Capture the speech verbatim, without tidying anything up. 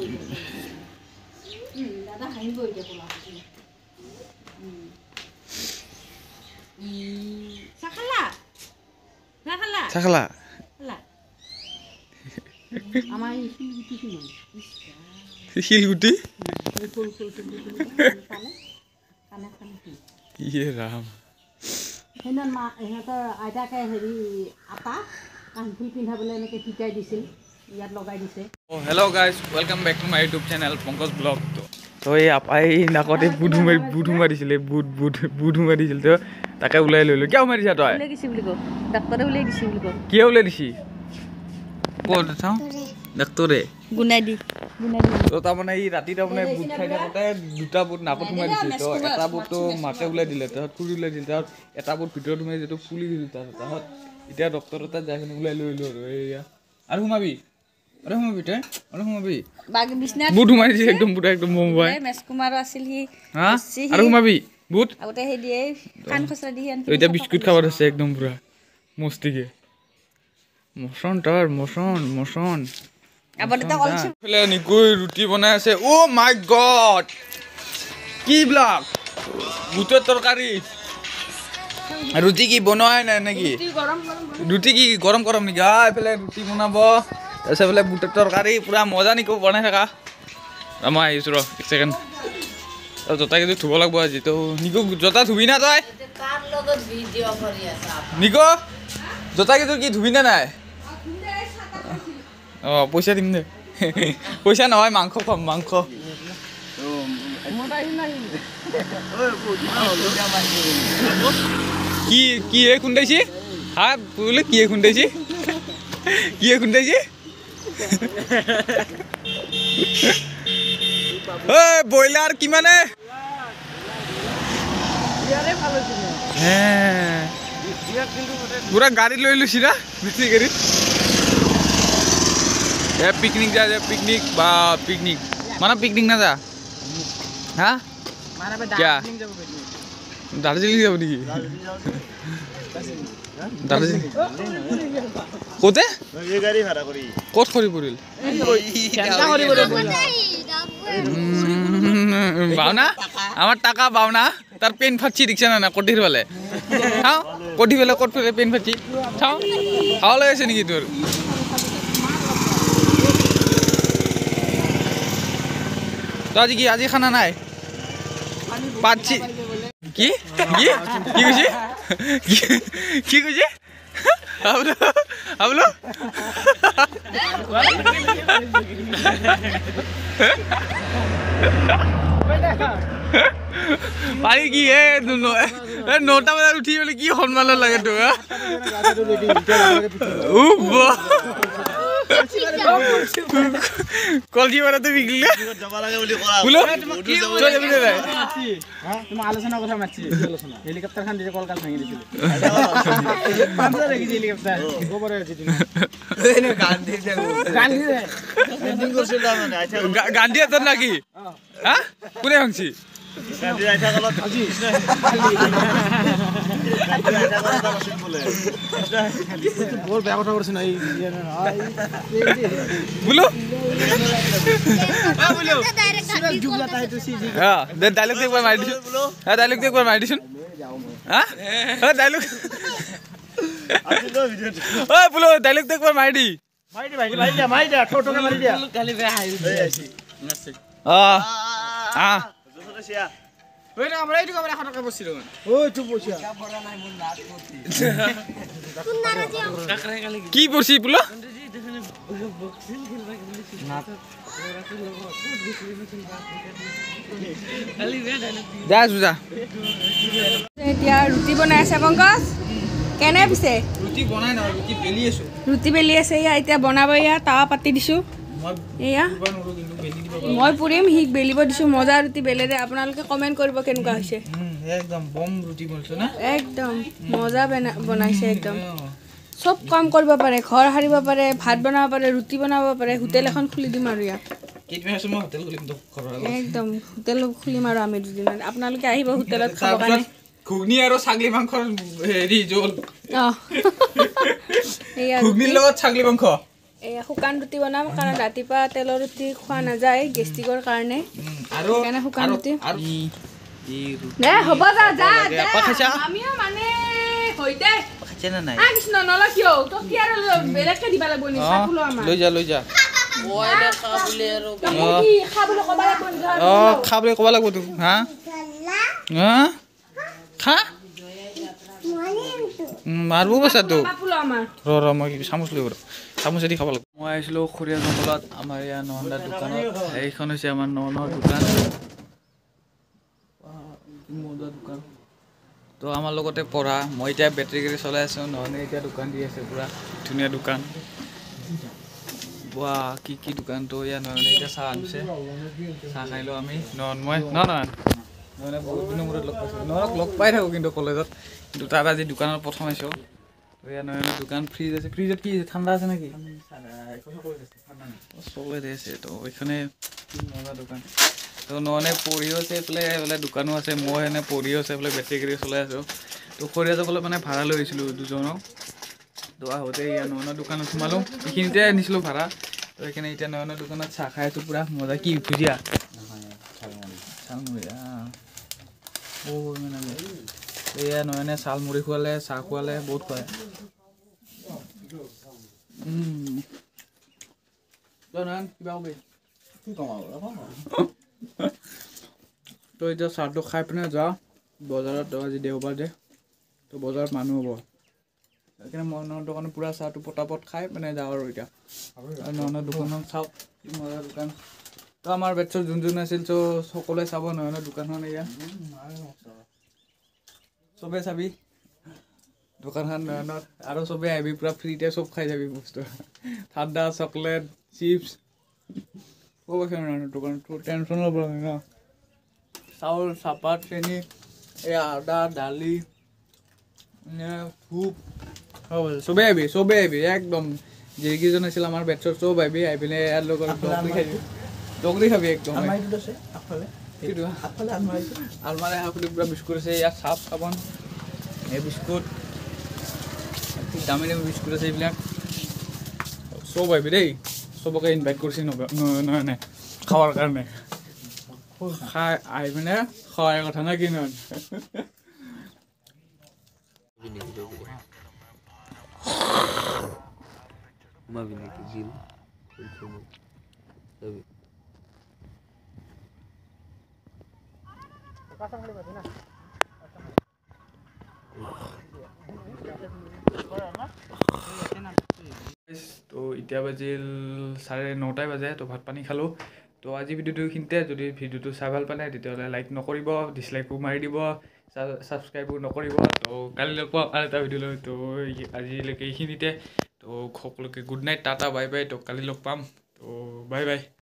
দাদা হাঁহিব এতিয়া পোলা চাখালা চাখালা চাখালা আমাৰ এই শিলগুটি কিমান শিলগুটি ফুল ফুল ফুল পালে কানে কানে ইয়ে ৰাম সেইদিনা মা ইহঁতৰ আইতাকে হেৰি আটা কাণফুল পিন্ধাবলৈ এনেকৈ শিকাই দিছিল ইয়াত লগাই দিছে hello' guys welcome back to my YouTube channel Pankaj vlog তো এই আপাই নাকতে বুট মাৰি বুট মাৰিছিলে বুট বুট বুট মাৰিছিল তো তাকে ওলাই লৈ লৈ কিয় মাৰিছা তই ওলাই দিছি বুলি কওঁ ডাক্তৰে ওলাই দিছি বুলি কওঁ কিয় ওলাই দিছি ক'ত চাওঁ ডাক্তৰে গুনাই দি গুনাই দি তো তাৰমানে এই ৰাতি তাৰমানে বুট খাই থাকোঁতে দুটা বুট নাকত সোমাই দিছিল তো এটা বুটটো মাকে ওলাই দিলে তাৰপিছত ফুৰি ওলাই দিলে তাৰপিছত এটা বুট ভিতৰত সোমাই যিটো ফুলি দিছিল তাৰপিছত তাৰপিছত এতিয়া ডক্টৰৰ তাত যাই কিনে ওলাই লৈ আহিলোঁ আৰু এয়া আৰু সোমাবি আৰু সোমাবি তই আৰু সোমাবি বুট সোমাই দিছে একদম পুৰা একদম মোবাই মেছকুমাৰো আছিল সি হা আৰু সোমাবি বুট আগতে সেই দিয়ে কাণ খচৰা দি এতিয়া বিস্কুট খাব আছে একদম পুৰা মস্তিকে মচন তাৰ মচন মচন এইফালে নিকুই ৰুটি বনাই আছে অ' মাই গড কি ব্লগ বুটৰ তৰকাৰী ৰুটি কি বনোৱাই নাই নেকি ৰুটি কি গৰম গৰম নেকি আ এইফালে ৰুটি বনাব তাৰপিছত এইফালে বুটৰ তৰকাৰী পুৰা মজা নিকো বনাই থাকা মই আহিছোঁ ৰ এক ছেকেণ্ড জোতা কেইযোৰ ধুব লাগিব আজি তো নিকো জোতা ধুবি না তই নিকো জোতা কেইযোৰ কি ধুবি না নাই অঁ পইচা দিম দে পইচা নহয় মাংস খাম মাংস কি কিহে খুন্দাইছি হা বোলে কিহে খুন্দাইছি কিহে খুন্দাইছি ঐ ব্ৰইলাৰ কিমানে পুৰা গাড়ী লৈ লৈছি না মিস্ত্ৰী গাড়ী এ পিকনিক যা যে পিকনিক বা পিকনিক মানে পিকনিক না যা হা দাৰ্জিলিং যাব নেকি দাৰ্জিলিং ক'তে ক'ত খৰি পৰিল বাওনা আমার টাকা বাওনা তার পেন ফাটছি দেখছে না না কটির বেলে খাও কটি বেলে কট ফেলে পেন ফাটছি খাও খাওয়া লেগেছে নাকি তোর তো আজি কি আজি খানা নাই পাচ্ছি কি কি কি কইছি কি কইছি hablo hablo পাৰি কি এ নটা বজাত উঠি পেলাই কি সন্মান লাগে তো কল কি বাৰাতে বিকলিলে বুলো তোমার আলোচনা কথা মারছি আলোচনা হেলিকপ্টার খান দিয়ে কলকাতা ভেঙে দিছিল পাঁচটা রেখেছি হেলিকপ্টার গোবরে আছে তুমি এনে গান দিয়ে গান দিয়ে এন্ডিং করছিল না আচ্ছা গান দিয়ে তোর নাকি হ্যাঁ কোনে ভাঙছি গান দিয়ে আইছা গলত আজি গান দিয়ে আইছা গলত আসিল বলে বল বেয়া কথা করছ না এই বুলো হ্যাঁ বুলো সিরাজ ডুব जाता है तो सीजी हां दे डायलॉग एक बार मार दिस हां डायलॉग एक बार मार दिस हां हां डायलॉग आज तो वीडियो ओए बुलो डायलॉग एक बार मार दी मार दी भाई मार दिया मार दिया ठोठो के मार दिया खाली बे हाई नसे हां हां जोसोसिया ওই না আমরা এইটুকু আমরা এখন টাকা বসছিল ওই চুপ বসিয়া কি বসি বুলো যা যা এতিয়া ৰুটি বনাই আছে পংকজ কেনে পিছে ৰুটি বনাই না ৰুটি বেলি আছো ৰুটি বেলি আছে ইয়া এতিয়া বনাব ইয়া তাৱা পাতি দিছো এয়া মই পুৰিম হিক বেলিব দিছো মজা ৰুটি বেলেৰে আপোনালোকে কমেন্ট কৰিব কেনেকুৱা হৈছে একদম বম ৰুটি বনছে না একদম মজা বনাইছে একদম সব কাম কৰিব পাৰে ঘৰ হাৰিব পাৰে ভাত বনাব পাৰে ৰুটি বনাব পাৰে হোটেল এখন খুলি দিম আৰু ইয়াত কেইদিন আছে মই হোটেল খুলিম তো ঘৰৰ একদম হোটেল খুলিম আৰু আমি দুদিন আপোনালোকে আহিব হোটেলত খাব কাৰণে ঘুগনি আৰু ছাগলী মাংস হেৰি জোল অ এয়া ঘুগনিৰ লগত ছাগলী মাংস এয়া শুকান ৰুটি বনাম কাৰণ ৰাতিপুৱা তেলৰ ৰুটি খোৱা নাযায় গেষ্টিকৰ কাৰণে আৰু সেইকাৰণে শুকান ৰুটি আৰু দে হ'ব যা যা আপা খাইছা আমিও মানে হৈ দে খাইছে না নাই আ কৃষ্ণ নলা কিয় তো কি আৰু বেলেগকে দিবা লাগিব নি চাকুলো আমাৰ লৈ যা লৈ যা বইলে খাবলে আৰু কি খাবলৈ ক'বা লাগিব নি অ খাবলৈ ক'ব লাগিব তো হা হা খা মাৰব কৈছা তো চাকুলো আমাৰ ৰ ৰ মই চামুচ লৈ ৰ চামুচেদি খাব লাগিব মই আহিছিলোঁ খৰিয়া জংঘলত আমাৰ ইয়াৰ নহন্দাৰ দোকানত এইখন হৈছে আমাৰ নহনৰ দোকান মজা দোকান তো আমাৰ লগতে পঢ়া মই এতিয়া বেটেৰী গাড়ী চলাই আছোঁ নহনে এতিয়া দোকান দি আছে পূৰা ধুনীয়া দোকান ৱা কি কি দোকান তো ইয়াৰ নহনে এতিয়া চাহ আনিছে চাহ খাই লওঁ আমি নহন মই ন নহয় নহনে বহুত দিনৰ মূৰত লগ পাইছোঁ নহনক লগ পাই থাকোঁ কিন্তু কলেজত কিন্তু তাত আজি দোকানত প্ৰথম আহিছোঁ তো ইয়াৰ নহনে দোকান ফ্ৰিজ আছে ফ্ৰিজত কি ঠাণ্ডা আছে নেকি চলে দি আছে তো এইখনে মজা দোকান তো নহনে পঢ়িও আছে এইফালে এইফালে দোকানো আছে মই এনে পঢ়িও আছে এইফালে বেটেৰী গাড়ী চলাই আছোঁ তো খৰিয়া যাবলৈ মানে ভাড়া লৈ আহিছিলোঁ দুজনক তো আহোঁতে ইয়াৰ নহনৰ দোকানত সোমালোঁ এইখিনিতে আনিছিলোঁ ভাড়া তো সেইকাৰণে এতিয়া নহনৰ দোকানত চাহ খাই আছোঁ পূৰা মজা কি ভুজিয়া চালমুড়ি অ মানে এয়া নহনে চালমুড়ি খোৱালে চাহ খোৱালে বহুত খুৱায় কিবা কবি তো এতিয়া চাহটো খাই পিনে যাওঁ বজাৰত আজি দেওবাৰ যে তো বজাৰত মানুহ হ'ব সেইকাৰণে মই নহৰ দোকানত পূৰা চাহটো পটাপট খাই মানে যাওঁ আৰু এতিয়া আৰু নহনৰ দোকানখন চাওক কি মজা দোকান তো আমাৰ বেটছৰ যোন যোন আছিল চ' সকলোৱে চাব নহনৰ দোকানখন এয়া চবে চাবি দোকানখন নহনত আৰু চবে আহিবি পূৰা ফ্ৰীতে চব খাই যাবি বস্তু ঠাণ্ডা চকলেট চিপছ ক'ব আছে নহনৰ দোকানটো টেনশ্যন ল'ব লাগে ন চাউল চাহপাত চেনি এই আদা দালি ধূপ চবে আহিবি চবে আহিবি একদম যিকেইজন আছিল আমাৰ বেটছৰ চব আহিবি আহি পিনে ইয়াৰ লগত দগৰি খাবি দগৰি খাবি একদম আলমাৰি হাফুলি পূৰা বিস্কুট আছে ইয়াত চাপ চাবোন এই বিস্কুট দামী দামী বিস্কুট আছে এইবিলাক চব আহিবি দেই চবকে ইনভাইট কৰিছে নহয় নাই খাৱাৰ কাৰণে খাই আহি পিনে খোৱাৰ কথা না কি নহয় তো এতিয়া বাজিল চাৰে নটাই বাজে তো ভাত পানী খালোঁ তো আজি ভিডিঅ'টো এইখিনিতে যদি ভিডিঅ'টো চাই ভাল পালে তেতিয়াহ'লে লাইক নকৰিব ডিছলাইকো মাৰি দিব ছাবস্ক্ৰাইবো নকৰিব তো কালি লগ পাম আৰু এটা ভিডিঅ' লৈ তো আজিলৈকে এইখিনিতে তো সকলোকে good night tata bye bye তো কালি লগ পাম তো বাই বাই